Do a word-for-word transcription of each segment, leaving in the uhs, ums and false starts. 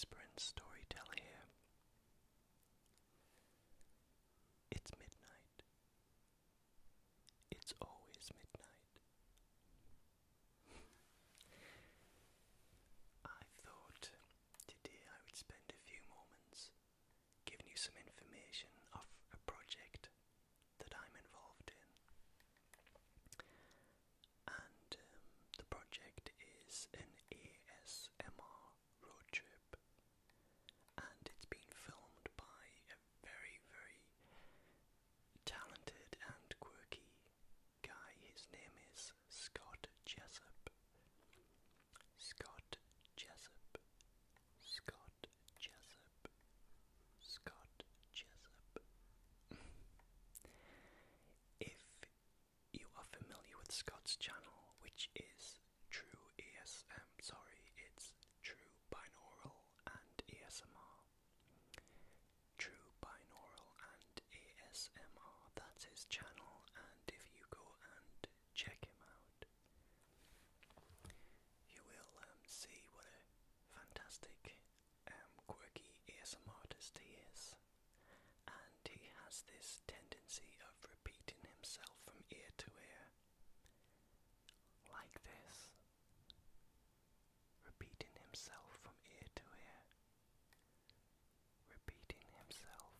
whispering storyteller here. It's midnight. It's always midnight. I thought today I would spend a few moments giving you some information of a project that I'm involved in. And um, the project is an A S M R road trip, and it's been filmed by a very, very talented and quirky guy. His name is Scott Jessup. Scott Jessup. Scott Jessup. Scott Jessup. If you are familiar with Scott's channel, which is True A S M, sorry, it's True Binaural and A S M R. True Binaural and A S M R, that's his channel, and if you go and check him out, you will um, see what a fantastic, um, quirky A S M R artist he is. And he has this tendency of repeating himself from ear to ear, like this. Repeating himself from ear to ear. Repeating himself.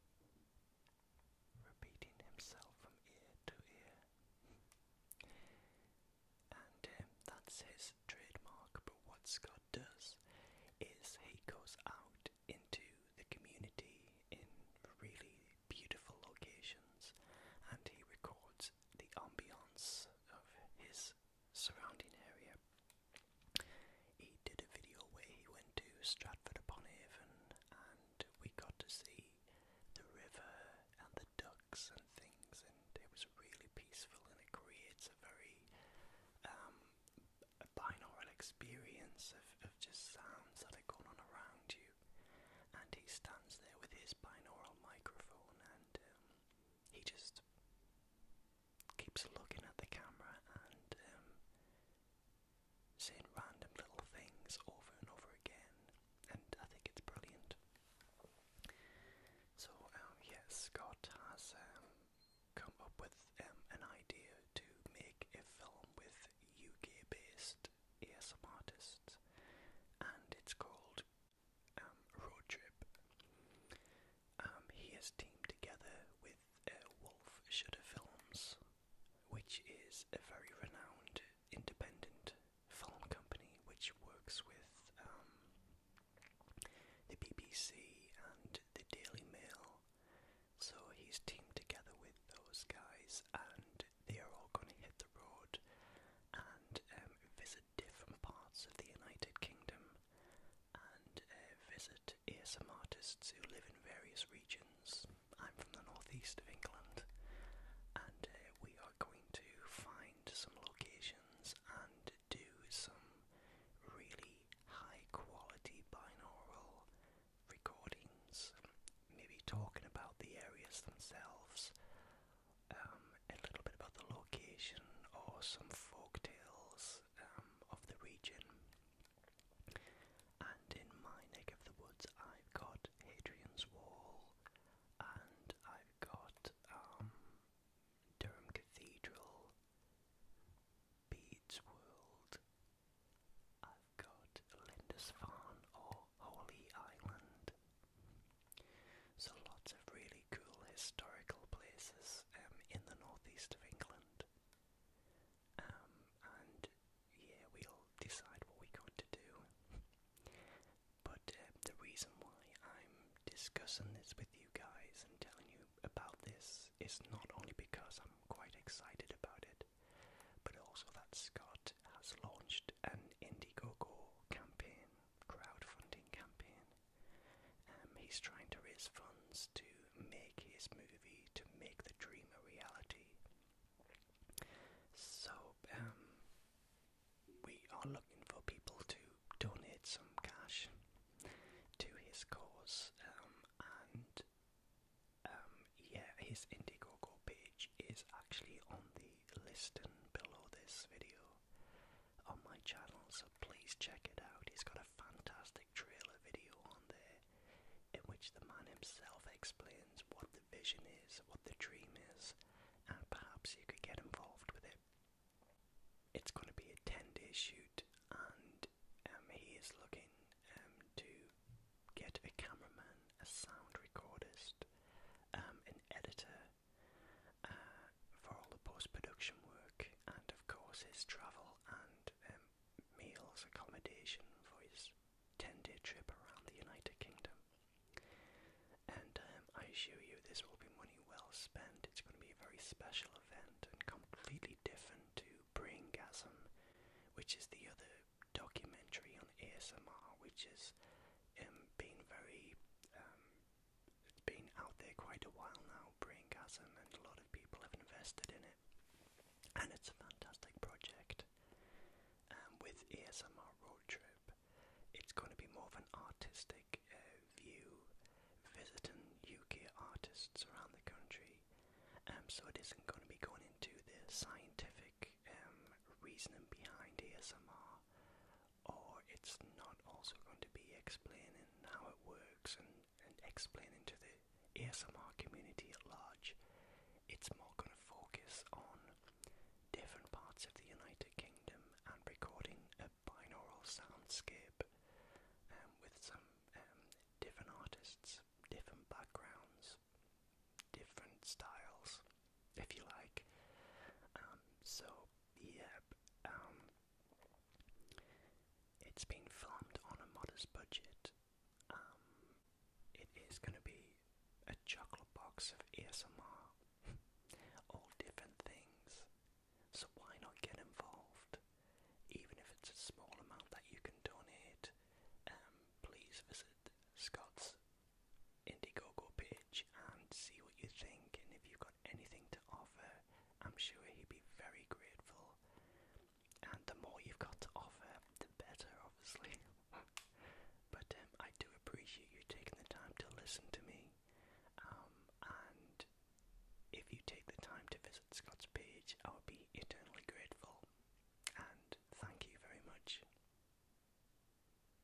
Repeating himself from ear to ear. And um, that's his trademark, but what Scott does is he goes out into the community in really beautiful locations and he records the ambience of his surrounding area. He did a video where he went to Stratford upon Avon and we got to see the river and the ducks and things, and it was really peaceful, and it creates a very um, a binaural experience of, of just sounds that are going on around you. And he stands there with his binaural microphone and um, he just keeps looking at the camera and um, saying random little things over and over again, and I think it's brilliant. So um, yes, Scott has um, come up with um, an idea to make a film with U K-based A S M R artists, and it's called um, Road Trip. Um, he has teamed together with uh, Wolfshoulder Films, which is a very renowned independent film company which works with um, the B B C and the Daily Mail. So he's teamed together with those guys, and they are all going to hit the road and um, visit different parts of the United Kingdom and uh, visit A S M R artists who live in various regions. I'm from the northeast of England, and uh, we are going to find some locations and do some really high quality binaural recordings, maybe talking about the areas themselves, um, a little bit about the location, or some folk tales um, of the region. And in my neck of the woods, I've got Hadrian's Wall, and I've got um, Durham Cathedral, Bede's World, I've got Lindisfarne or Holy Island. So lots of really cool historical places um, in the northeast of England. Um, and yeah, we'll decide what we're going to do. But uh, the reason why I'm discussing this with you guys and telling you about this is not only because I'm quite excited about it, but also that Scott has launched an Indigogo campaign, crowdfunding campaign. Um, he's trying to raise funds to make his movie, to make the dream a reality. So, um, we are looking for people to donate some cash to his cause, um, and um, yeah, his Indiegogo shoot, and um, he is looking um, to get a cameraman, a sound recordist, um, an editor uh, for all the post-production work, and of course his travel and um, meals, accommodation for his ten-day trip around the United Kingdom. And um, I assure you this will be money well spent. It's going to be a very special event and completely different to Braingasm, which is the other documentary on A S M R, which has um, been very, um, it's been out there quite a while now, Braingasm, and a lot of people have invested in it. And it's a fantastic project. Um, with A S M R Road Trip, it's going to be more of an artistic uh, view, visiting U K artists around the country. Um, so it isn't going to be going into the scientific um, reasoning behind A S M R, or it's not also going to be explaining how it works and, and explaining to the A S M R community at large. It's more going to focus on different parts of the United Kingdom and recording a binaural soundscape um, with some um, different artists, different backgrounds, different styles, if you like. Um, so, yeah, um, it's been filmed on a modest budget. Um, it is going to be a chocolate box of A S M R, all different things. So why not get involved? Even if it's a small amount that you can donate, um, please visit Scott's Indigogo page and see what you think, and if you've got anything to offer, I'm sure he'd be very grateful. And the more you've got to offer, the better, obviously. But um, I do appreciate you taking the time to listen to me, um, and if you take the time to visit Scott's page, I would be